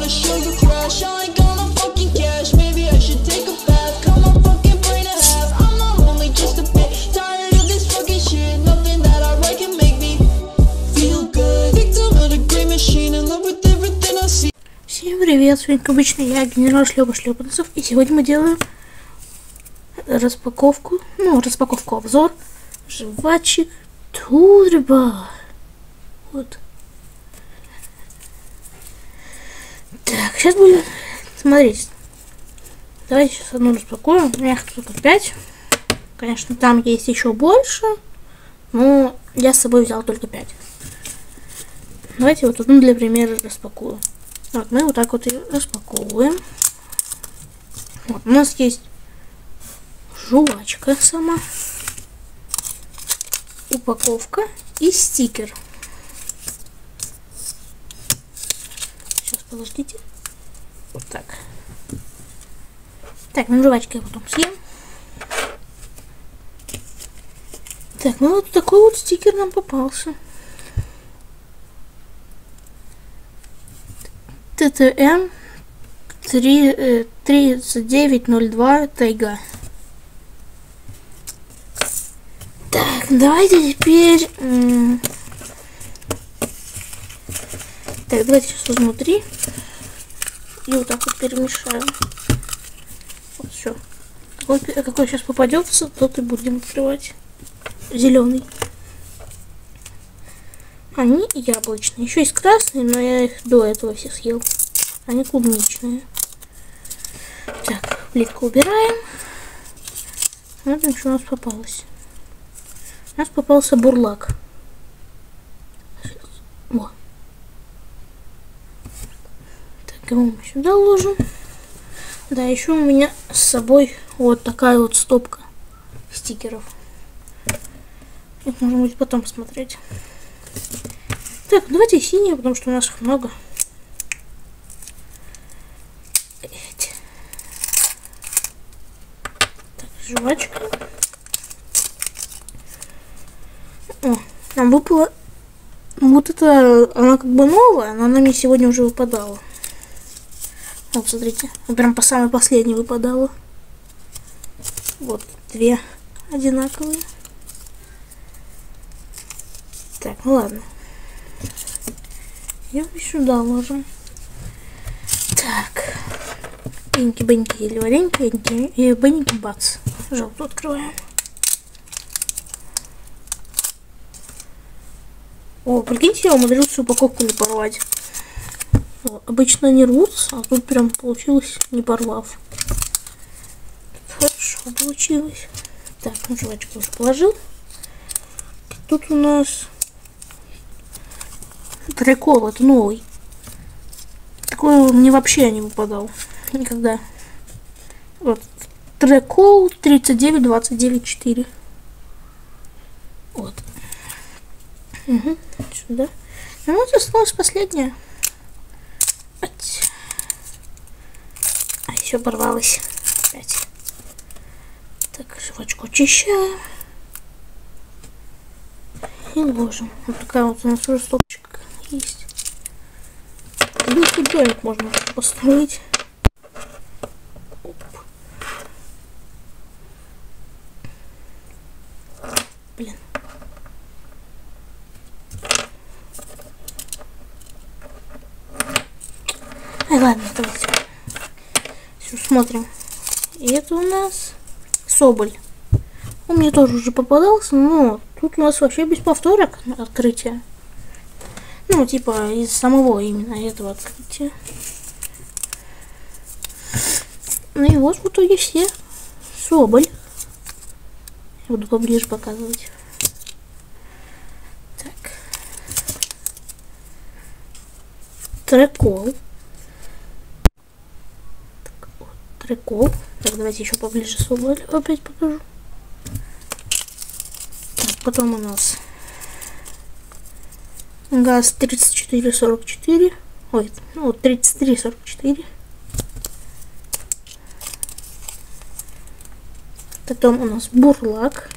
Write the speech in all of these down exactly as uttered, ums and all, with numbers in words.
sugar crush. I ain't got no fucking cash. Maybe I should take a bath. Cut my fucking brain in half. I'm not only just a bit tired of this fucking shit. Nothing that I write can make me feel good. Victim of the great machine, in love with everything I see. Всем привет, с вами как обычно я, генерал Шлёпа Шлёпанцев, и сегодня мы делаем распаковку, ну, распаковку, обзор жвачек Турбо. Вот. Так, сейчас будем смотреть. Давайте сейчас одну распакуем. У меня их только пять. Конечно, там есть еще больше, но я с собой взял только пять. Давайте вот одну для примера распакую. Вот, мы вот так вот ее распаковываем. Вот, у нас есть жвачка сама, упаковка и стикер. Сейчас, подождите. Вот так. Так, ну жвачки я потом съем. Так, ну вот такой вот стикер нам попался. ТТМ тридцать девять ноль два Тайга. Так, давайте теперь... Так, давайте сейчас возьму три. И вот так вот перемешаю. Вот все. Какой, какой сейчас попадется, тот и будем открывать. Зеленый. Они яблочные. Еще есть красные, но я их до этого все съел. Они клубничные. Так, плитку убираем. Смотрим, что у нас попалось. У нас попался бурлак. О. Так, его мы сюда ложим. Да, еще у меня с собой вот такая вот стопка стикеров. Их можно будет потом посмотреть. Так, давайте синие, потому что у нас их много. Так, жвачка. О, нам выпала вот это, она как бы новая, но она мне сегодня уже выпадала. Вот, смотрите, вот прям по самой последней выпадала. Вот, две одинаковые. Так, ну ладно. Я сюда ложим. Так. Беньки-беньки или вареньки, и беньки бац. Желтую открываем. О, прикиньте, я умудрился упаковку не порвать. О, обычно они рвутся, а тут прям получилось не порвав. Хорошо получилось. Так, ну жвачку уже положил. Тут у нас Трекол, это новый. Такой мне вообще не выпадал. Никогда. Вот. Трекол тридцать девять двадцать девять четыре. Вот. Угу. Сюда. Ну вот осталось последнее. А еще порвалось. Опять. Так, жвачку очищаем. И ложим. Вот такая вот у нас уже стопочка есть. Ну, тут домик можно построить. Оп. Блин. Ай, ладно, давайте. Все, смотрим. И это у нас Соболь. Он мне тоже уже попадался, но тут у нас вообще без повторок открытие. Ну, типа, из самого именно этого открытия. Ну и вот в итоге все. Соболь. Я буду поближе показывать. Так. Трекол. Так, вот, Трекол. Так, давайте еще поближе Соболь опять покажу. Так, потом у нас газ тридцать четыре сорок четыре. Ой, ну тридцать три сорок четыре. Потом у нас бурлак.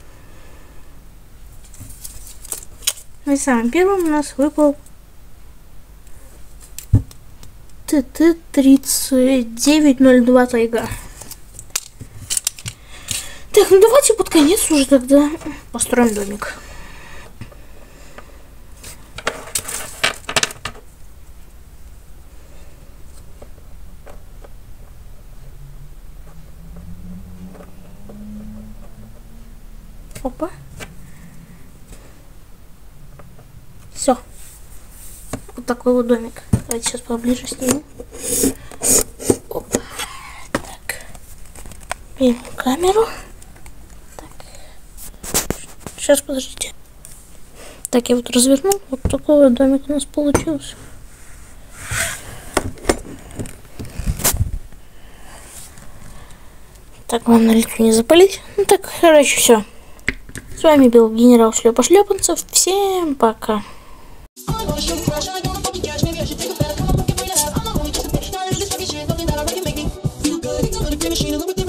И самым первым у нас выпал Т Т тридцать девять ноль два тайга. Так, ну давайте под конец уже тогда построим домик. Опа. Все. Вот такой вот домик. Давайте сейчас поближе снимем. Опа. Так. Берем камеру. Так. Сейчас, подождите. Так, я вот развернул. Вот такой вот домик у нас получился. Так, главное лицо не запалить. Ну так, короче, все. С вами был генерал Шлепа Шлепанцев. Всем пока. I wanna shoot fresh, I wanna fucking catch. Maybe I should take a bath. Come on, fucking bring it out. I'm not only just a bitch. Tired of this fucking shit. Nothing that I reckon make me feel good. I'm gonna be a machine. A little bit